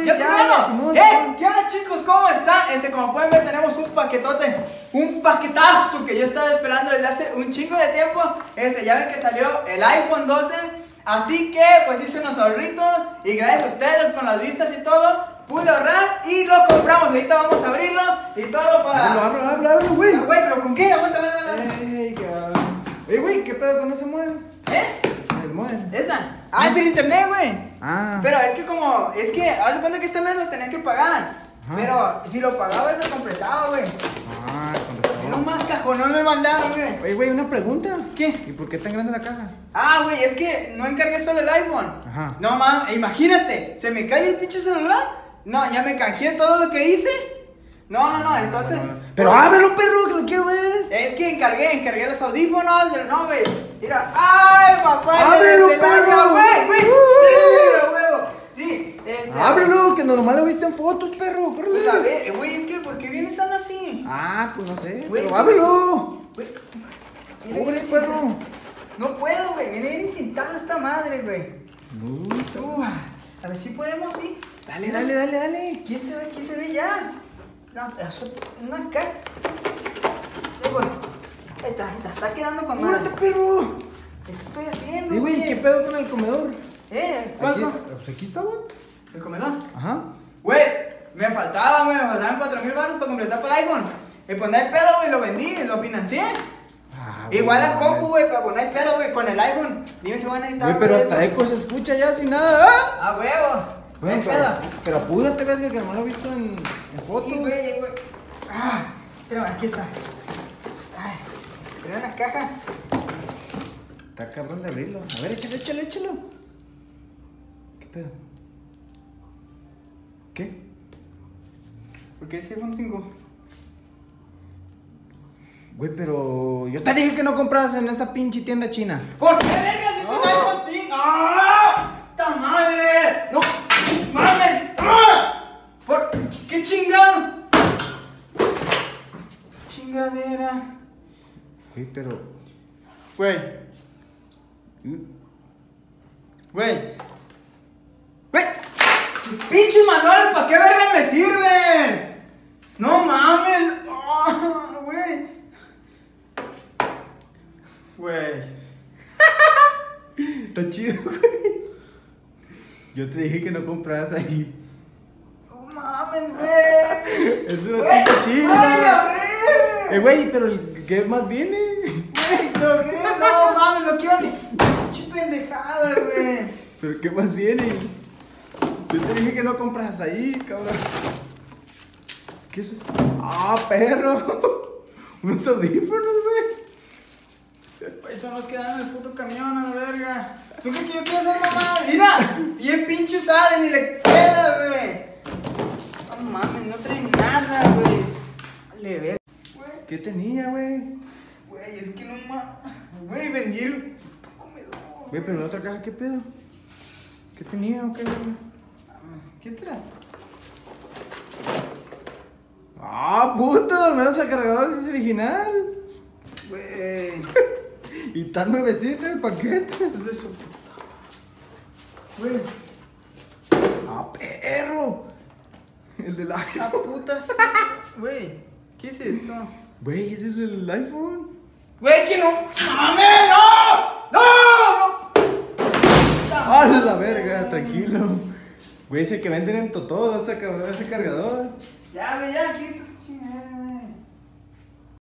¿Ya está grabando? ¿Qué onda, chicos? ¿Cómo están? Como pueden ver, tenemos un paquetote, un paquetazo que yo estaba esperando desde hace un chingo de tiempo. Ya ven que salió el iPhone 12. Así que, pues hice unos ahorritos y gracias a ustedes, con las vistas y todo, pude ahorrar y lo compramos. Ahorita vamos a abrirlo y todo para... Ábrelo, güey. Güey, ¿pero con qué? Aguántame. Güey, ¿qué pedo que no se mueven? Se mueven. ¿Esta? Ah, es el internet, güey. Ah. Pero es que haz de cuenta que este mes lo tenía que pagar. Ajá. Pero si lo pagaba, eso completaba, güey. Ah, con razón. Y no más cajonón me mandaron, güey. Oye, güey, una pregunta. ¿Qué? ¿Y por qué tan grande la caja? Ah, güey, es que no encargué solo el iPhone. Ajá. No, mames, imagínate, se me cae el pinche celular. No, ya me canjeé todo lo que hice. No, entonces. Pero ábrelo, perro, que lo quiero ver. Es que encargué los audífonos. No, güey. Mira. ¡Ay, papá! ¡Ábrelo, perro! ¡Güey! ¡Sí, huevo! Sí, ábrelo, que normal lo viste en fotos, perro. Córrele. Pues a ver, güey, es que ¿por qué viene tan así? Ah, pues no sé. Güey, pero ábrelo. Güey. Ábrele, perro. No puedo, güey. Viene bien incintada esta madre, güey. A ver si podemos, sí. Dale. Aquí se ve ya. No, eso, una acá. Ahí está quedando con madre. ¡Muérete, perro! Eso estoy haciendo, Y güey, ¿qué pedo con el comedor? ¿Cuál? Pues aquí estaba. ¿El comedor? Ajá. Güey, me faltaban 4,000 baros para completar para el iPhone. Y pues no hay pedo, güey, lo vendí, lo financié. Igual a Copu, güey, pero no hay pedo, güey, con el iPhone. Dime si van a necesitar. Güey, pero hasta eco se escucha ya sin nada, ¿ah? ¡A huevo! Bueno, pero apúrate, verga, que no lo he visto en fotos. Sí, güey. Pero aquí está. Ay, tenía una caja. Está cabrón de abrirlo. A ver, échalo. ¿Qué pedo? ¿Qué? ¿Por qué es iPhone 5? Güey, pero yo te dije que no compras en esa pinche tienda china. ¿Por qué vergas dice un iPhone 5? ¡Ah! ¡Ta madre! ¡No! ¡Mames! ¡Ah! ¿Por qué chingado? Chingadera. Güey, pero... Güey. ¡Pinches manuales! ¿Para qué vergas me sirven? ¡No mames! ¡Ah, güey! Está chido, güey. Yo te dije que no compraras ahí. ¡No mames, güey! Es una tinta china. ¡Ay, güey, pero ¿qué más viene? Güey, no mames, no quiero ni pinche pendejada, güey. ¿Pero qué más viene? Yo te dije que no compras ahí, cabrón. ¿Qué es eso? ¡Ah, perro! Unos audífonos, güey. Eso nos queda en el puto camión, a la verga. ¿Tú crees que yo quiero hacer mamada? Mira, bien pinche usada, ni le queda, güey. No mames, no trae nada, güey. Vale, ver. ¿Qué tenía, güey? Güey, es que no mames. Güey, vendí el puto comedor. Güey, pero la otra caja, ¿qué pedo? ¿Qué tenía o qué, güey? ¿Qué traes? ¡Ah, puto! Al menos el cargador es original. Güey. Y tan nuevecito el paquete. Es de su puta. Güey. ¡Ah, perro! El del La iPhone. puta sí. Güey, ¿qué es esto? Güey, ese es el iPhone. Güey, que no. ¡Mames, no! ¡No! ¡Ah, la verga! Tranquilo. Güey, ese que venden en Totó, ese cabrón, ese cargador. Ya, güey, ya, quita esa chingada.